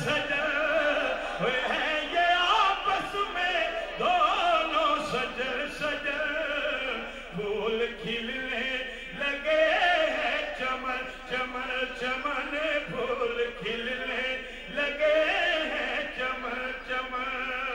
सजन है ये आपस में दोनों सजन सजन फूल खिलने लगे हैं चमन चमन चमन फूल खिलने लगे हैं चमन चमन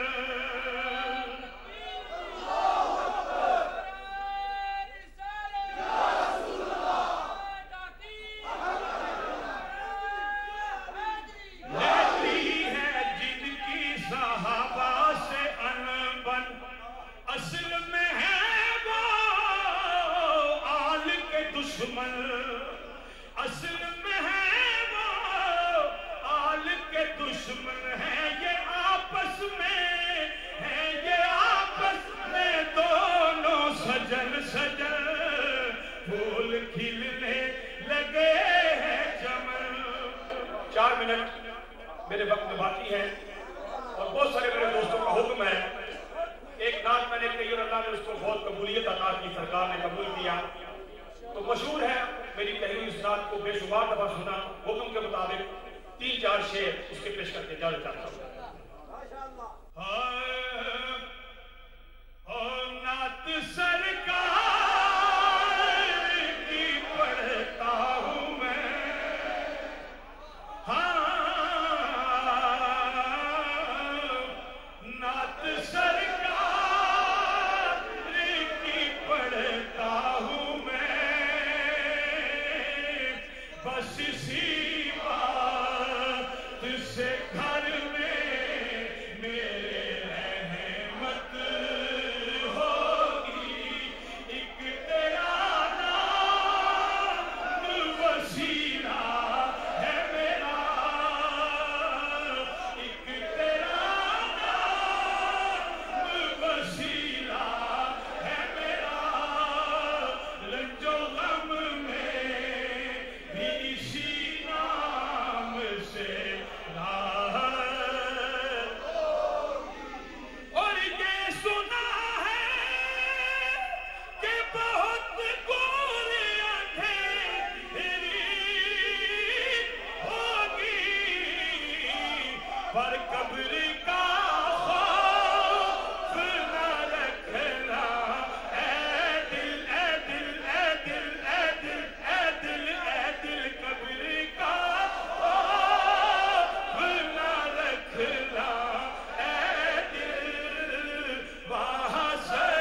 असल में है वो आल के दुश्मन है ये आपस में है ये आपस में दोनों सजन सजन फूल खिलने लगे हैं चमन 4 मिनट मेरे वक्त में बाकी है और बहुत सारे मेरे दोस्तों का हुक्म है एक नात मैंने कही और अल्लाह ने उसको बहुत कबूलियत अता की सरकार ने कबूल किया तो मशहूर है मेरी कही इस नात को बेशुमार दफा सुना हुक्म के मुताबिक 3-4 शेर उसके पेश करके जाना चाहता हूँ नात सरकार की पढ़ता हूँ मैं नात सरकार की पढ़ता हूँ बस इसी बात से घर में मेरे रहमत होगी एक तेरा नाम वसीला है मेरा एक तेरा नाम वसीला है मेरा लंजो गम में इसी नाम से और ये सुना है कि बहुत गोरे अंधेरी होगी पर कब्र का खौफ न रखना ऐ दिल ऐ दिल ऐ दिल ऐ दिल ऐ दिल ऐ दिल कब्र का खौफ न रखना ऐ दिल वहाँ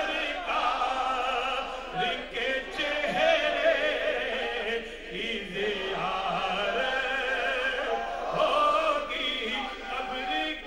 सरकार के चेहरे की ज़ियारत होगी कब्र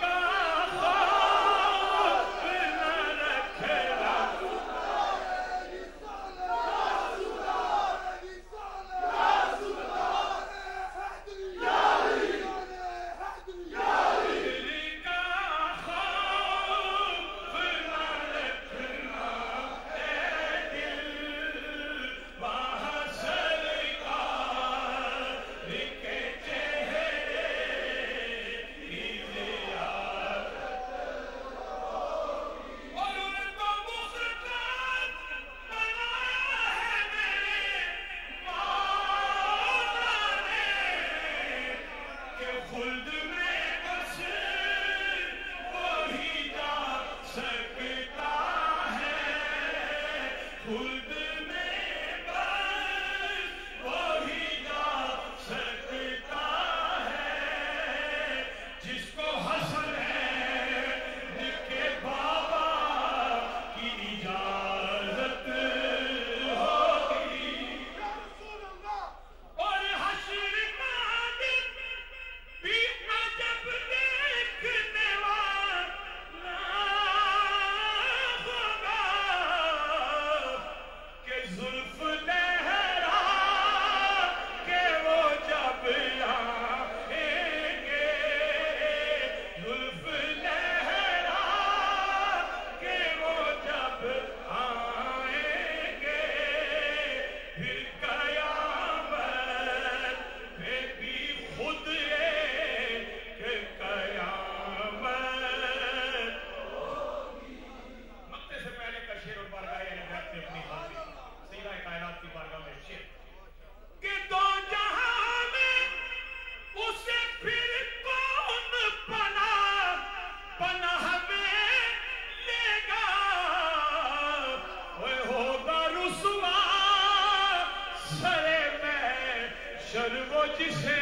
شرو جسے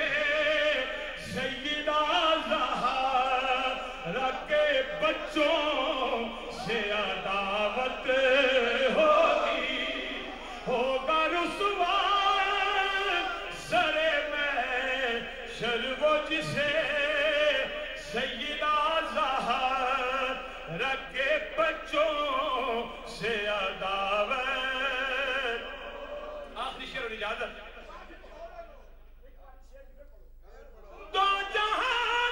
سیدہ زہرا کے بچوں سے عداوت ہوگی ہوگا رسوا سرے میں شرو جسے سیدہ زہرا کے بچوں سے عداوت. آخری شعر اور اجازت. دو جہاں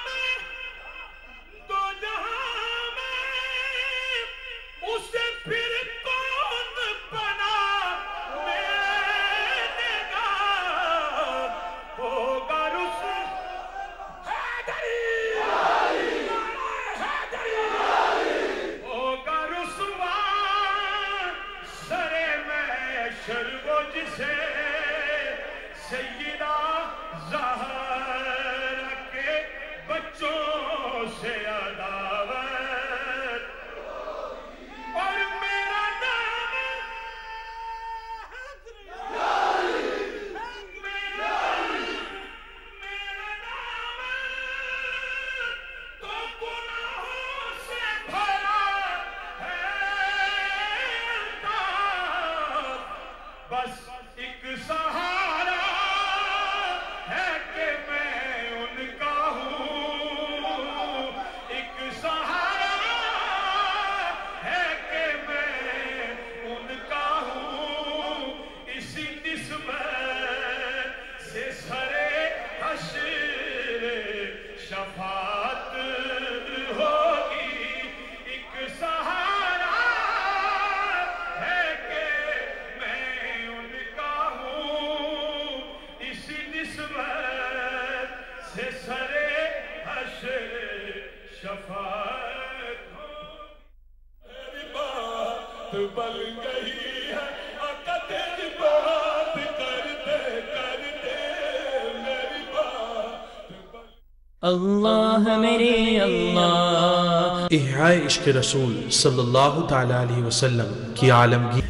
میں اسے پھر کون بنا میرے گا ہوگا ہوگا رسوا سرے میں شرو جسے سیدہ زہرا کے بچوں سے عداوت. اور میرا نام تو گناہوں سے بھرا ہے. بس ایک سہارا ہے کہ میں ان کا ہوں. ایک سہارا ہے کہ میں ان کا ہوں. اسی نسبت سے سرے حشر شفاعت ہوگی. ایک سہارا ہے کہ میں ان کا ہوں. اسی نسبت سے سرے حشر شفاعت ہوگی. میری بات بن گئی ہے آقا تیری بات کرتے کرتے میری بات بن. اللہ میرے اللہ. احیاء عشق رسول صلی اللہ تعالی علیہ وسلم کی عالمگیر.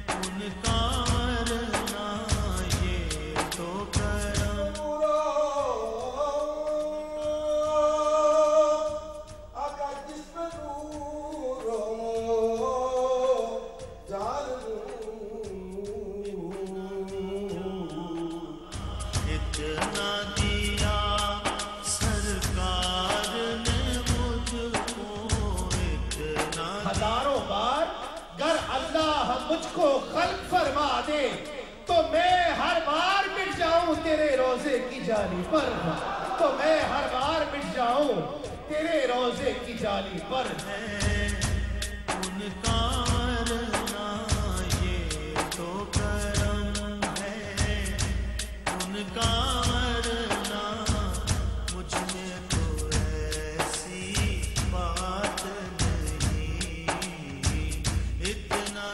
ہزاروں بار گر اللہ مجھ کو خلق فرما دے تو میں ہر بار مٹ جاؤں تیرے روزے کی جالی پر. تو میں ہر بار مٹ جاؤں تیرے روزے کی جالی پر. ان کا ورنہ یہ تو کرم ہے. ان کا ورنہ مجھ میں تو ایسی بات نہیں. اتنا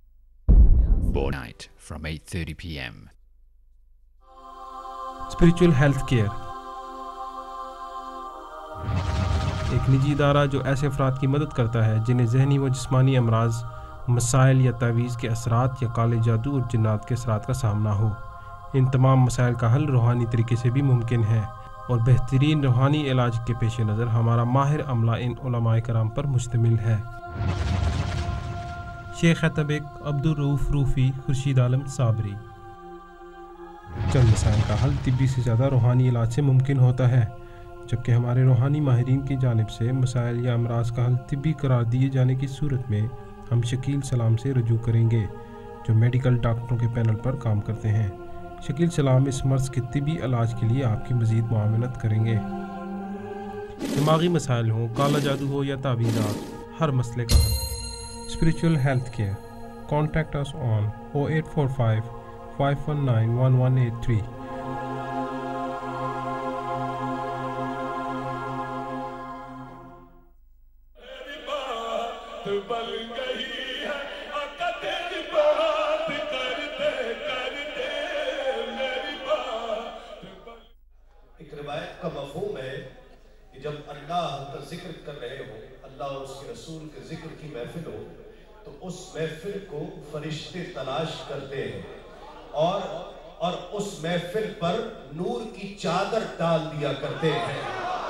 Night from 8:30 p.m. Spiritual health care ایک نجی ادارہ جو ایسے افراد کی مدد کرتا ہے جنہیں ذہنی و جسمانی امراض، مسائل یا تعویذ کے اثرات یا کالے جادو اور جنات کے اثرات کا سامنا ہو. ان تمام مسائل کا حل روحانی طریقے سے بھی ممکن ہے اور بہترین روحانی علاج کے پیش نظر ہمارا ماہر عملہ ان علماء کرام پر مشتمل ہے. شیخ خطبیک عبدالرؤوف روفی خورشید عالم صابری. چند مسائل کا حل طبی سے زیادہ روحانی علاج سے ممکن ہوتا ہے، جبکہ ہمارے روحانی ماہرین کی جانب سے مسائل یا امراض کا حل طبی قرار دیے جانے کی صورت میں ہم شکیل سلام سے رجوع کریں گے جو میڈیکل ڈاکٹروں کے پینل پر کام کرتے ہیں. شکیل سلام اس مرض کے طبی علاج کے لیے آپ کی مزید معاونت کریں گے. دماغی مسائل ہوں، کالا جادو ہو یا تعویذات، ہر مسئلے کا حل. Spiritual health care. Contact us on 0845 519 1183. میری بات بن گئی ہے آقا تیری بات کرتے کرتے میری بات بن. ایک روایت کا مفہوم ہے کہ جب اللہ کا ذکر کر رہے ہو، اللہ اور اس کے رسول کے ذکر کی محفل ہو، تو اس محفل کو فرشتے تلاش کرتے ہیں اور اور اس محفل پر نور کی چادر ڈال دیا کرتے ہیں،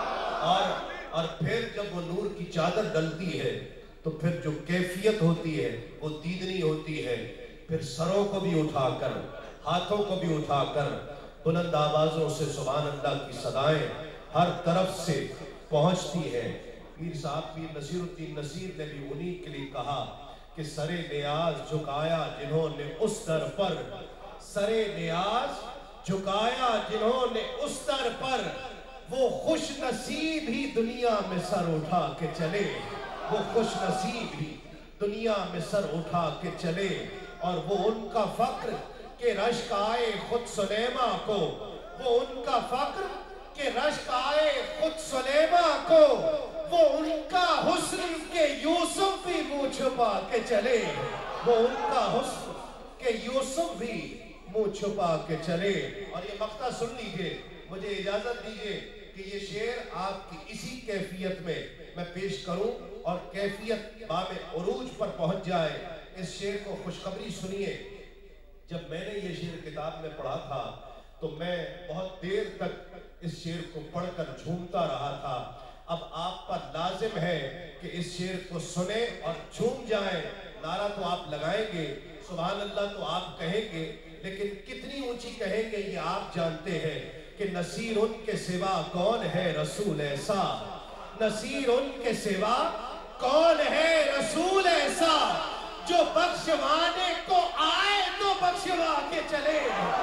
اور پھر جب وہ نور کی چادر ڈلتی ہے تو پھر جو کیفیت ہوتی ہے وہ دیدنی ہوتی ہے. پھر سروں کو بھی اٹھا کر، ہاتھوں کو بھی اٹھا کر بلند آوازوں سے سبحان اللہ کی صدائیں ہر طرف سے پہنچتی ہیں. پیر صاحب پیر نصیر الدین نصیر نے بھی انہی کے لیے کہا کہ سرے نیاز جھکایا جنہوں نے اس در پر، سرے نیاز جھکایا جنہوں نے اس در پر، وہ خوش نصیب ہی دنیا میں سر اٹھا کے چلے، وہ خوش نصیب ہی دنیا میں سر اٹھا کے چلے. اور وہ ان کا فخر کہ رشک آئے خود سلیما کو، وہ ان کا فخر کہ رشک آئے خود سلیما کو، وہ ان کا حسن کہ یوسف بھی منہ چھپا کے چلے، وہ ان کا حسن کہ یوسف بھی منہ چھپا کے چلے. اور یہ مقطع سن لیجئے، مجھے اجازت دیجئے کہ یہ شعر آپ کی اسی کیفیت میں پیش کروں اور کیفیت باب عروج پر پہنچ جائے. اس شعر کو خوشخبری سنیے. جب میں نے یہ شعر کتاب میں پڑھا تھا تو میں بہت دیر تک اس شعر کو پڑھ کر جھومتا رہا تھا. اب آپ پر لازم ہے کہ اس شعر کو سنیں اور جھوم جائیں. نعرہ تو آپ لگائیں گے، سبحان اللہ تو آپ کہیں گے، لیکن کتنی اونچی کہیں گے یہ آپ جانتے ہیں کہ نصیر ان کے سوا کون ہے رسول ایسا، نصیر ان کے سوا کون ہے رسول ایسا، جو بخشوانے کو آئے تو بخشوا کے چلے.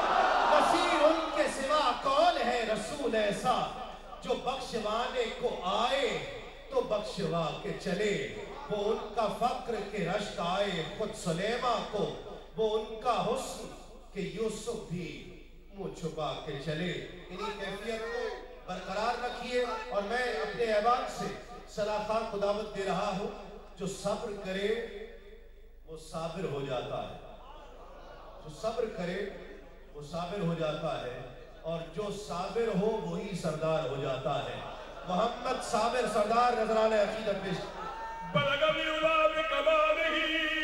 نصیر ان کے سوا کون ہے رسول ایسا، جو بخشوانے کو آئے تو بخشوا کے چلے. وہ ان کا فخر کہ رشک آئے خود سلیما کو، وہ ان کا حسن کہ یوسف بھی منہ چھپا کے چلے. انہی کیفیت کو برقرار رکھیے. اور میں اپنے احباب سے صلاح کو دعوت دے رہا ہوں، جو صبر کرے وہ صابر ہو جاتا ہے، جو صبر کرے وہ صابر ہو جاتا ہے، اور جو صابر ہو وہی سردار ہو جاتا ہے. محمد صابر سردار نذرانہ عقیدت پیش. بلغ العلا بکمالہ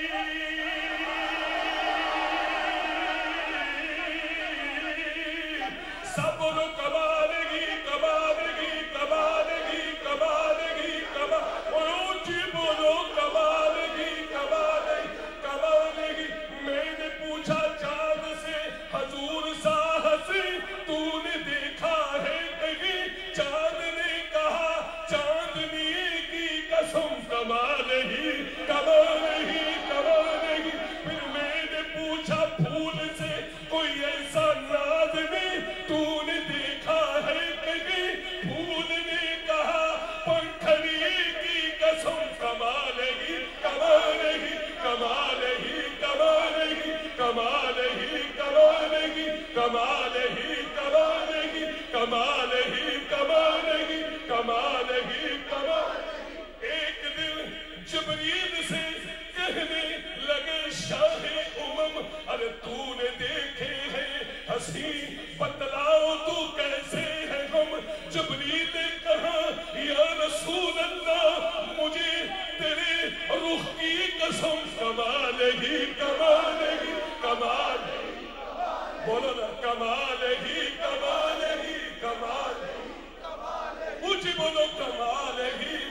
صبر کمالہ کمالہ کمالہ کمالہ ویجب کمالہ کمالہ کمالہ. میں نے پوچھا چاند سے حضور سا ہنسی تو نے دیکھا ہے کہیں؟ چاند نے کہا چاندنی کی قسم کمالہ کمالہ کمالہ. پھر میں نے پوچھا پھول سے کوئی ایسا ناز نہیں تو نے دیکھا ہے کہیں؟ پھول نے کہا پنکھڑی کی قسم کمالہ کمالہ کمالہ کمالہ کمالہ کمالہ کمالہ کمالہ کمالہ کمالہ کمالہ کمالہ. ایک دن جبریل سے کہنے لگے شاہ امم ارے تو نے دیکھے ہیں حسین بتلاؤ تو کیسے ہے ہم. جبریل نے کہا یا رسول اللہ مجھے تیرے رخ کی قسم کمالہ کمالہ کمالہ. بولو نا کمالہ کمالہ کمالہ. مجھے بولو کمالہ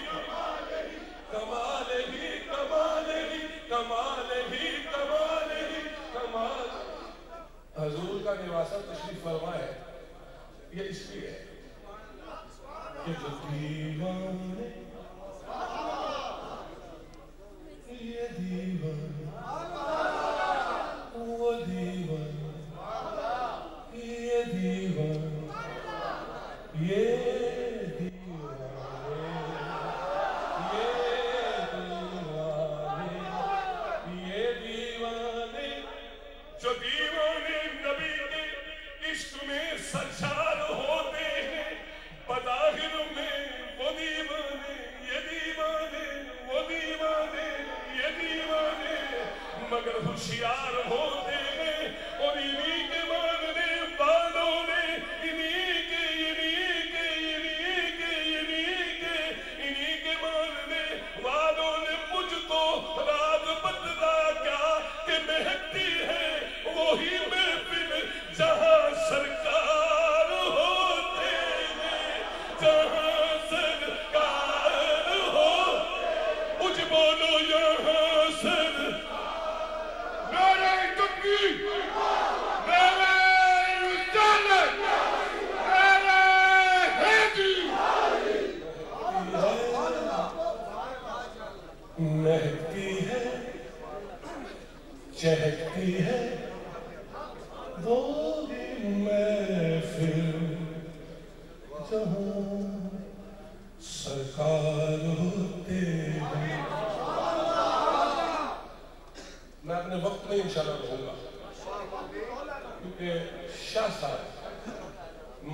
کمالہ کمالہ کمالہ کمالہ کمالہ. حضور کا نواسہ تشریف فرما ہے، یہ اس لیے ہے کہ جو دیوانے یہ دیوان وہ دیوان یہ دیوان یہ دیوانے یہ دیوانے جو دیوانے نبی کے عشق میں سرشار ہوتے ہیں، بظاہر میں وہ دیوانے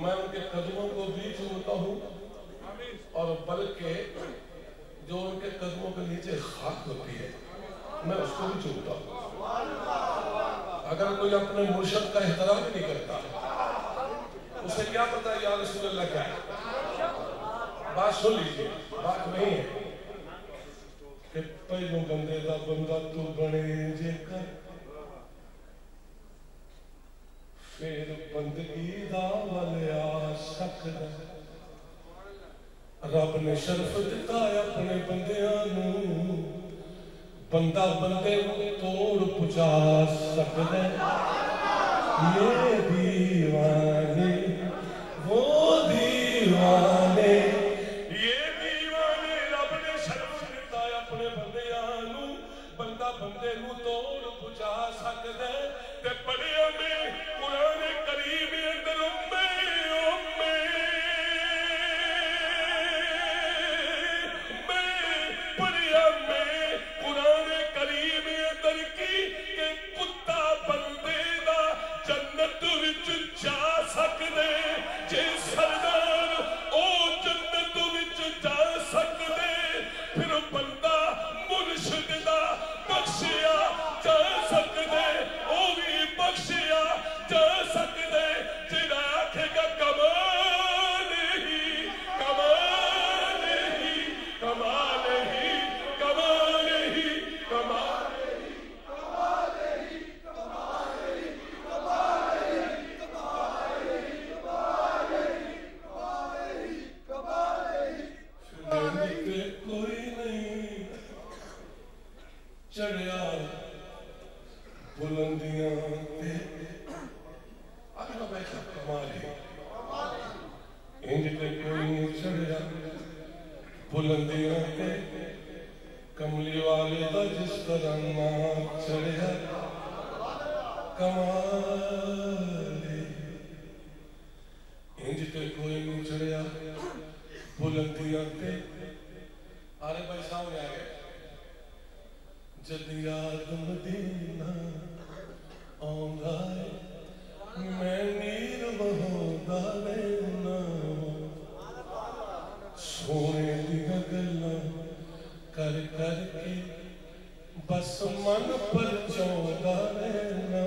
मैं उनके कदमों को भी चूमता हूँ और बल्कि जो उनके कदमों के नीचे खाक होती है मैं उसको भी चूमता हूँ। अगर कोई अपने मुर्शद का एहतराम ही नहीं करता उसे क्या पता या रसूल अल्लाह क्या है। बात सुन लीजिए, बात नहीं है कि पहलों बंदे का बंदा तू बने जेकर फिर बंदगी दा वल आ सकदा। रब ने शर्फ दिता अपने बंदियां नूं, बंदा बंदे नूं तोड़ पहुंचा सकदा। ये दीवाने वो दीवाने, ये दीवाने रब ने शर्फ दिता अपने बंदियां नूं, बंदा बंदे नूं तोड़ पहुंचा सकदा। ते पढ़िया में कुरान करीम अंदर कमली वाले दा जिस तरह नाम चढ़िया कमाले, इंज ते कोई नहीं चढ़िया बुलंदियां ते। अरे भाई सामने आ गए। जद याद मदीना आउंदा मैं नीर वहांदा रहना, सोने दियां गल्लां कर करके बस मन पर चौंदा रहना।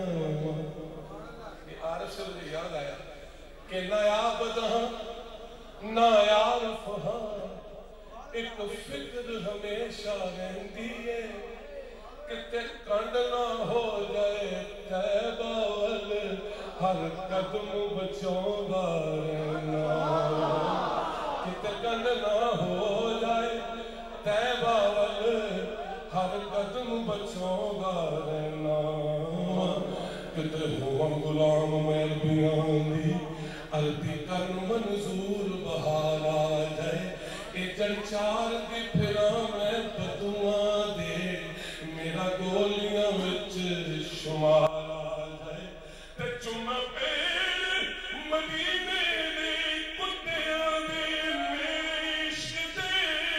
ये आरफ से मुझे याद आया कि नायाब जहां नायाब फहां एक फिक्र हमेशा रहती है कि कंड ना हो जाए तैबा वल हर कदम बचौंदा रहना। किते कंड ना हो जाए तैबा वल हर कदम बचौंदा रहना। किते हुआ गुलाम महरबियां दी अर्दी करन मंजूर बहार आ जाए। ए जंचार दी फिरा मैं बदुआ दे मेरा गोलियां विच शुमार आ जाए। ते चुम्मा पे मदीने दे कुत्तियां दे मेरे इश्क दे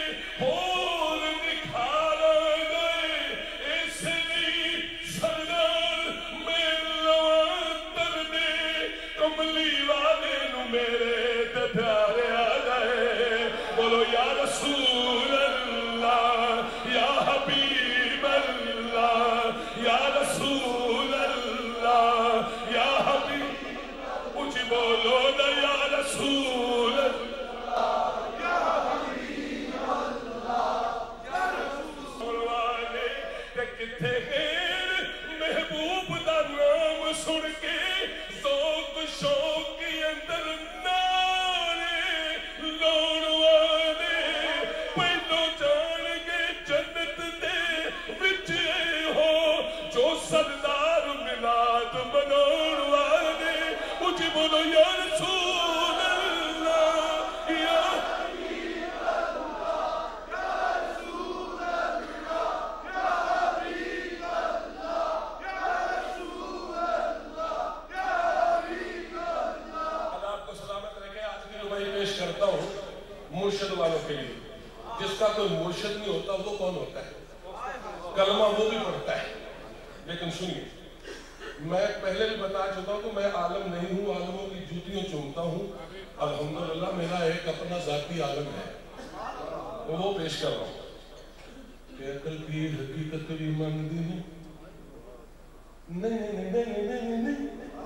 होर निखार आ गए। इसलिए सरदार मैं लवां दर्दे कमली वाले नू मेरे ते प्यारे आ गए। बोलो या रसूल अल्लाह या हबीब अल्लाह या रसूल अल्लाह या हबीब। ऊंची बोलो ना या रसूल अल्लाह या हबीब अल्लाह या रसूल वाले। ते किथे गैर महबूब दा नाम सुन के शौक शौक के अंदर नारे लाउण वाले पहलो जान के जन्नत दे विच हो जो सरदार मिलाद मनाउण वाले। मुझे बोलो या रसूल अल्लाह या हबीब अल्लाह या रसूल अल्लाह या हबीब अल्लाह या रसूल अल्लाह या हबीब अल्लाह। अल्लाह आपको सलामत रखे। आखिरी रुबाई पेश करता हूँ मुर्शद वालों के लिए। जिसका कोई मुर्शद नहीं होता वो कौन होता है? कलमा वो भी पढ़ता है। लेकिन सुनिए, मैं पहले भी बता चुका हूँ कि मैं आलम नहीं हूँ, आलमों की जूतियों चूमता हूँ। الحمدللہ میرا ایک اپنا ذاتی عالم ہے، وہ پیش کر رہا ہوں کہ عقل کی حقیقت بھی مانتی نہیں، نہیں نہیں نہیں نہیں نہیں نہیں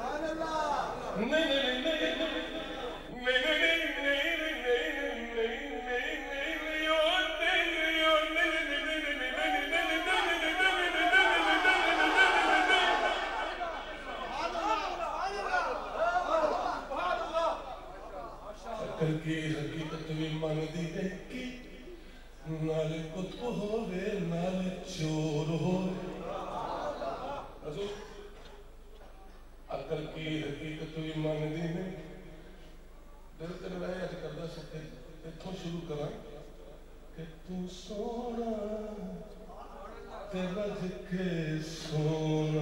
عقل کی حقیقت بھی مانتی ہے کہ نالے کتب ہوئے نالے چور ہوئے، عقل کی حقیقت بھی مانتی ہے۔ دل تے میں اج کردا سکے اتھوں شروع کراں کہ تو سونا تے رج کے سونا،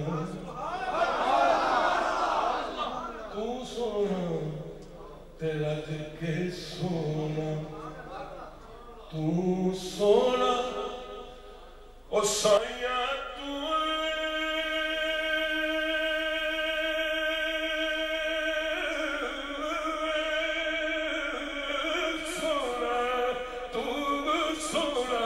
تو سونا تے رج کے سونا، تو سونا او سائیاں تو سونا، تو سونا،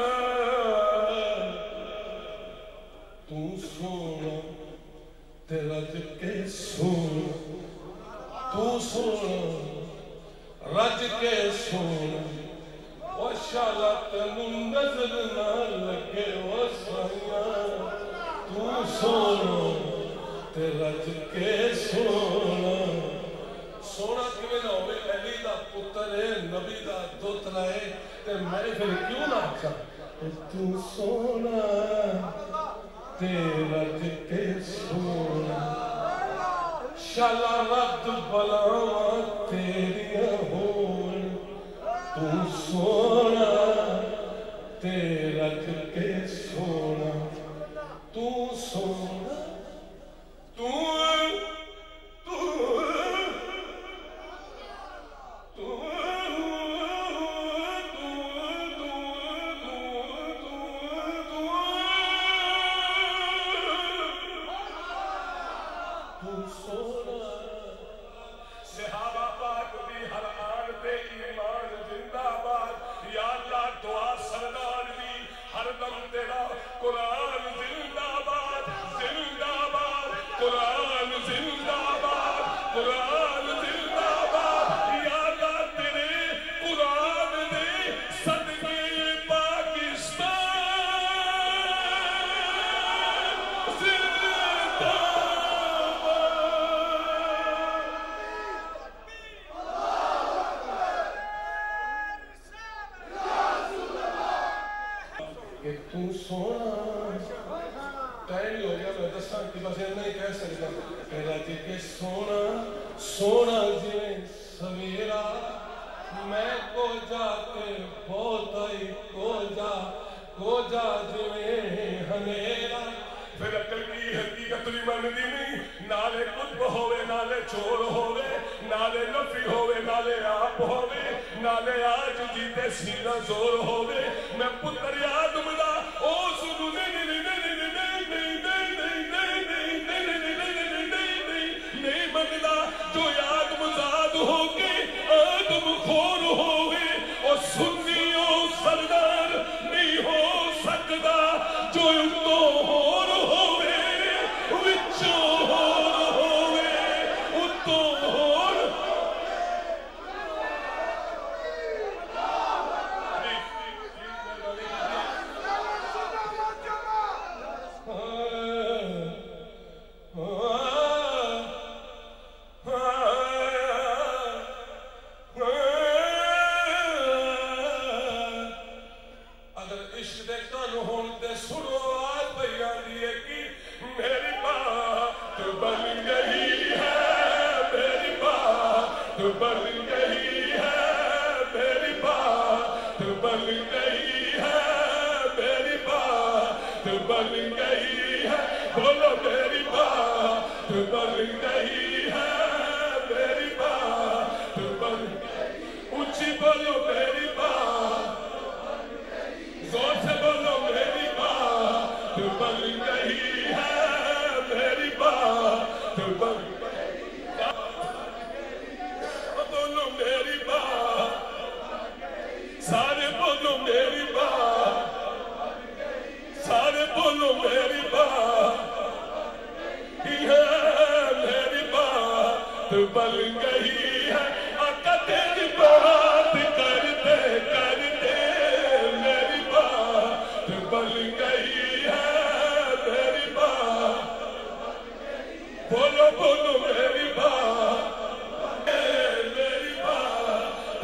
تو سونا تے رج کے سونا، تو سونا رج کے سونا، وہ شالا تینوں نظر نہ لگے وہ سائیاں، تو سونا تے رج کے سونا۔ سونا کیویں نہ ہوے، علی دا پتر ہے، نبی دا دوترا ہے، تے میں پھر کیوں نہ آکھاں تو سونا تے رج کے سونا، شالا رد بلاواں تیریاں ہون، تو سونا تے رج کے سونا، تو سونا، تو صحابہ پاک دی ہر آن تے ایمان زندہ باد، یا اللہ دعا سردار دی ہر دم تیرا قرآن زندہ باد، زندہ باد، قرآن زندہ باد، قرآن زندہ باد، یا اللہ تیرے قرآن دے صدقے پاکستان زندہ کہ تو سونا ٹائم ہی ہو گیا، میں دساں کہ بس نہیں کہہ سکتا کہ رج کے سونا، سونا جویں سویرا، میں کو جا کے بہت آئی کو جا جویں ہنیرا۔ پھر عقل کی حقیقت بھی مانتی نہیں، نالے قطب ہوئے نالے چور ہوئے، نالے نفی ہوئے نالے آپ ہوئے، نالے آج جیتے سینہ زور ہوئے، میں پتر یاد ملا او سنو نہیں منگلا جو یاد مزاد ہو کے آدم خور ہوئے، اور سنی او سردار نہیں ہو سکتا جو اتو ہور ہوئے، وچوں ہور ہوئے، اتو ہور میری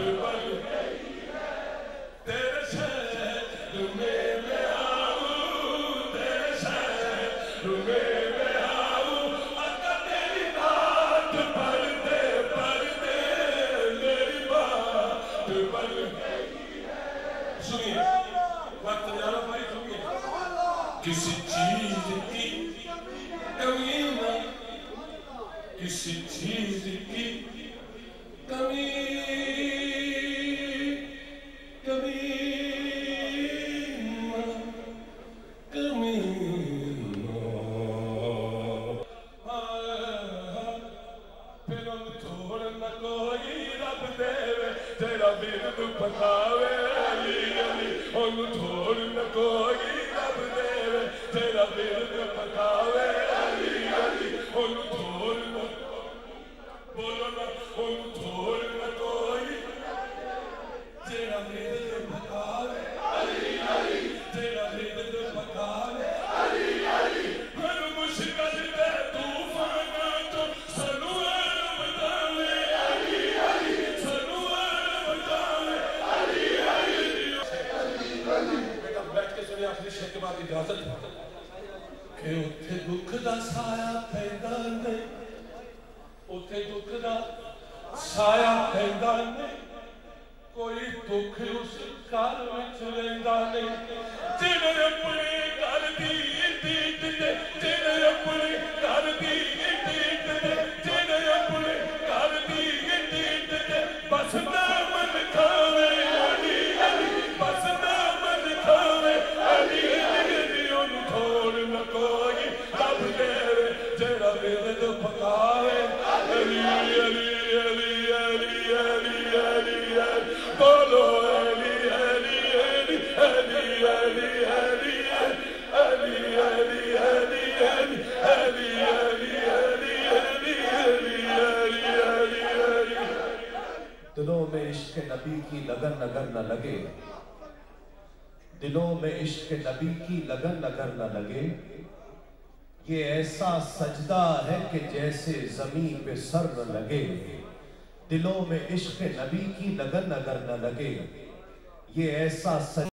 तेरे शहर में मैं आऊं, तेरे शहर में मैं आऊं, अगर तेरी नात पढ़ते पढ़ते मेरी बात बन गई है। सुनिए वक्त ज़्यादा भाई, सुनिए किसी चीज की कमी न, किसी चीज की कमी कमी कमी फिर छोड़ न कोई रब देवे तेरा बिरद पकावे, अली अली छोड़ न कोई रब देवे तेरा बिरद पकावे, अली अली छोड़ न बोलो ना छोड़ न कोई तेरा बिरद पकावे, अली अली तेरा बिरद पकावे, अली अली हर मुश्किल में तूफान तो सनूर बतावे, अली अली सनूर बतावे, अली अली। बेटा बैठ के सुनिए आखिरी शेर के बाद इजाजत कि उत्थे दुख दा साया पैदा नहीं, उत्थे दुख दा साया पैदा नहीं, कोई दुख उस घर विच रहिंदा नहीं, जिहड़े अपने घर दी इज्जत ते, जिहड़े अपने घर दी इज्जत ते, जिहड़े अपने घर दी इज्जत ते बस नाम खावे, अली अली बस नाम खावे, अली अली ओनू छोड़ न कोई रब देवे जेड़ा बिरद पकावे, अली अली अली अली अली अली अली बोलो अली अली अली अली अली अली अली अली अली अली अली अली अली अली अली। दिलों में इश्क नबी की लगन अगर न लगे, दिलों में इश्क नबी की लगन अगर न लगे, ये ऐसा सजदा है कि जैसे जमीन पे सर न लगे। दिलों में इश्क नबी की लगन अगर न लगे, ये ऐसा